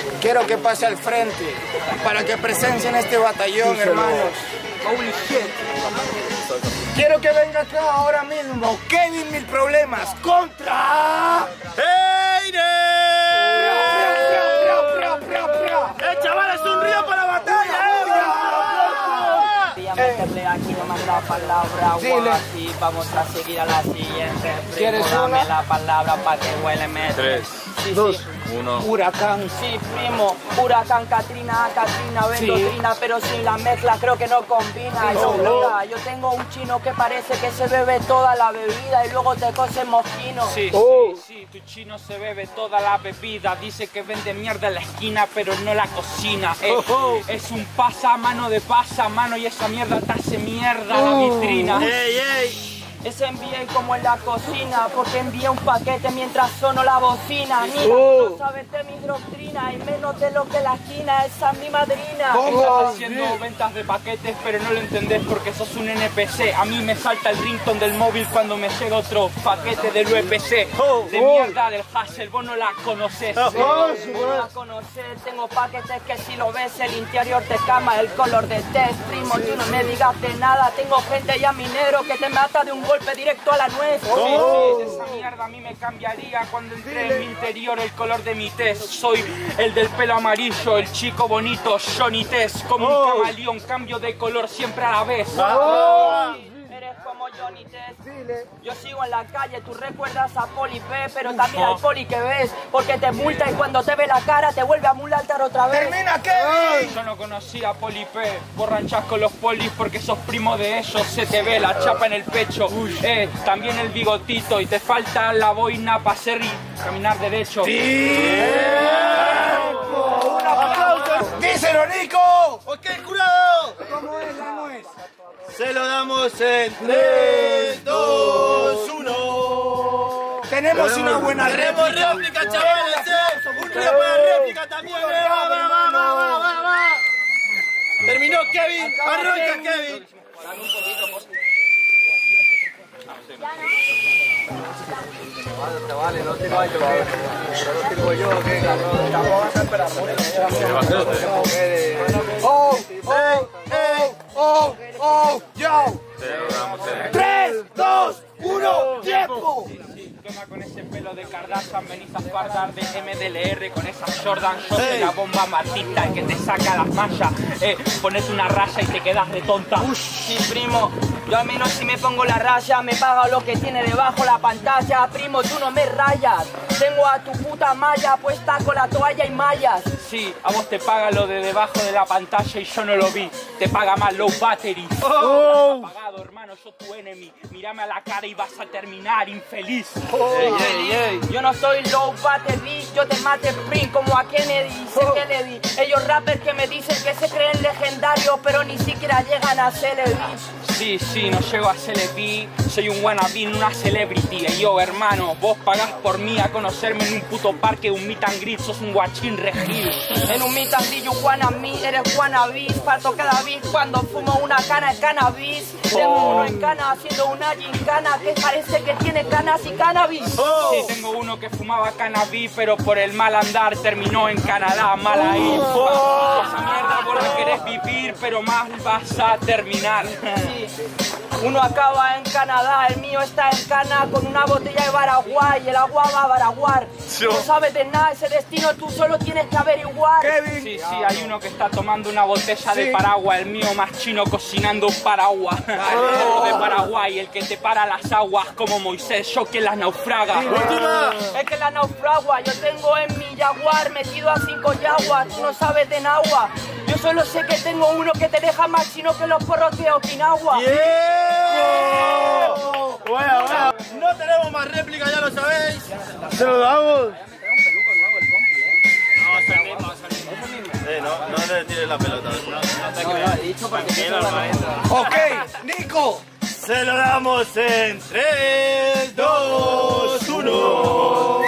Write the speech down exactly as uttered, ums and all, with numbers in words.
quiero que pase al frente para que presencien este batallón, hermanos. Holy shit. Quiero que venga acá ahora mismo Kevin Mil Problemas contra... ¡Heire! ¡Eh, chavales, un río para la batalla! Voy a meterle aquí nomás la palabra guasi. Vamos a seguir a la siguiente. ¿Quieres Primo, dame una? la palabra para que huele meter. Tres, Sí, dos, sí. uno. Huracán. Sí, primo, huracán, Katrina, Katrina, vendo Sí. trina, pero sin la mezcla creo que no combina. Yo, mira, yo tengo un chino que parece que se bebe toda la bebida y luego te cose mosquino. Sí, Oh. sí, sí, tu chino se bebe toda la bebida. Dice que vende mierda en la esquina, pero no la cocina. Eh, Oh, oh. Es un pasamano de pasamano y esa mierda te hace mierda la vitrina. ¡Ey, ey! Es envié como en la cocina, porque envié un paquete mientras sono la bocina. Mira, Oh. no sabes de mi doctrina y menos de lo que la esquina, esa es mi madrina. Estás haciendo ventas de paquetes, pero no lo entendés porque sos un N P C. A mí me salta el ringtone del móvil cuando me llega otro paquete del U P C. Oh, De oh. mierda del Hassel, vos no la conocés. Oh, No la conocer, tengo paquetes que si lo ves el interior te cama, el color de test, primo, tú no me digas de nada, tengo gente ya minero que te mata de un golpe directo a la nuez. Sí, Oh. sí, esa mierda a mí me cambiaría cuando entré en mi interior el color de mi test. Soy el del pelo amarillo, el chico bonito, Johnny Test. Como Oh. un camaleón, cambio de color siempre a la vez. ¡Ah! Eres como Johnny Test. Yo sigo en la calle, tú recuerdas a Poli P, pero también al Poli que ves, porque te multa y cuando te ve la cara te vuelve a multar otra vez. ¡Termina, Kevin! Yo no conocía a Poli P, vos ranchás con los polis porque sos primo de ellos, se te ve la chapa en el pecho, eh, también el bigotito y te falta la boina para hacer y caminar derecho. ¡Un aplauso! ¡Díselo, Nico! ¡Ok, jurado! ¿Cómo es? ¿Cómo es? Se lo damos en tres, dos, uno. Tenemos una buena Tenemos réplica. réplica, chavales, eh. Un río para réplica también, eh. Va, va, va, va, va, va, va. Terminó Kevin. Arranca Kevin. Vale, no tiro yo, no tiro yo, que tampoco vas a esperar por ¡Oh! ¡Oh! ¡Oh! ¡Oh! ¡Oh! ¡Yo! ¡Tres, dos, uno, tiempo! Toma con ese pelo de Kardashian, venís a fardar de M D L R con esa Jordan Shot de Hey. la bomba Matista, el que te saca las mallas, eh, ponete una raya y te quedas retonta. Sí, primo, yo al menos si me pongo la raya me paga lo que tiene debajo la pantalla. Primo, tú no me rayas, tengo a tu puta malla puesta con la toalla y mallas. Sí, a vos te paga lo de debajo de la pantalla y yo no lo vi. Te paga más low battery. Oh. Apagado, hermano, yo tu enemy. Mírame a la cara y vas a terminar infeliz. Ey, ey, ey. Yo no soy low battery, yo te mate sprint como a Kennedy, sé que le di. Ellos rappers que me dicen que se creen legendarios, pero ni siquiera llegan a celebrities. Sí, sí, no llego a celebrity, soy un wannabe, una celebrity. Y yo, hermano, vos pagás por mí a conocerme en un puto parque, un meet and greet, sos un guachín regil. En un meet and greet you wanna me, eres wannabe. Parto cada vez cuando fumo una cana de cannabis. Tengo uno en cana haciendo una gincana que parece que tiene canas y cannabis. Sí, tengo uno que fumaba cannabis, pero por el mal andar terminó en Canadá, mal ahí. Esa mierda vos la querés vivir, pero mal vas a terminar. Sí. Uno acaba en Canadá, el mío está en Cana con una botella de Baraguay, el agua va a Baraguar. No sabes de nada, ese destino tú solo tienes que averiguar. Kevin. Sí, sí, hay uno que está tomando una botella de paraguas, el mío más chino cocinando un paraguas. El de Paraguay, el que te para las aguas como Moisés, yo que las naufraga. Última. Es que la naufragua, yo tengo en mi jaguar metido a cinco yaguas, tú no sabes de nagua. Yo solo sé que tengo uno que te deja más chino que los porros de Okinawa. Yeah. Bueno, bueno. No tenemos más réplica, ya lo sabéis. Se lo damos. Eh, no, no le tires la pelota. Ok, Nico. Se lo damos en tres, dos, uno.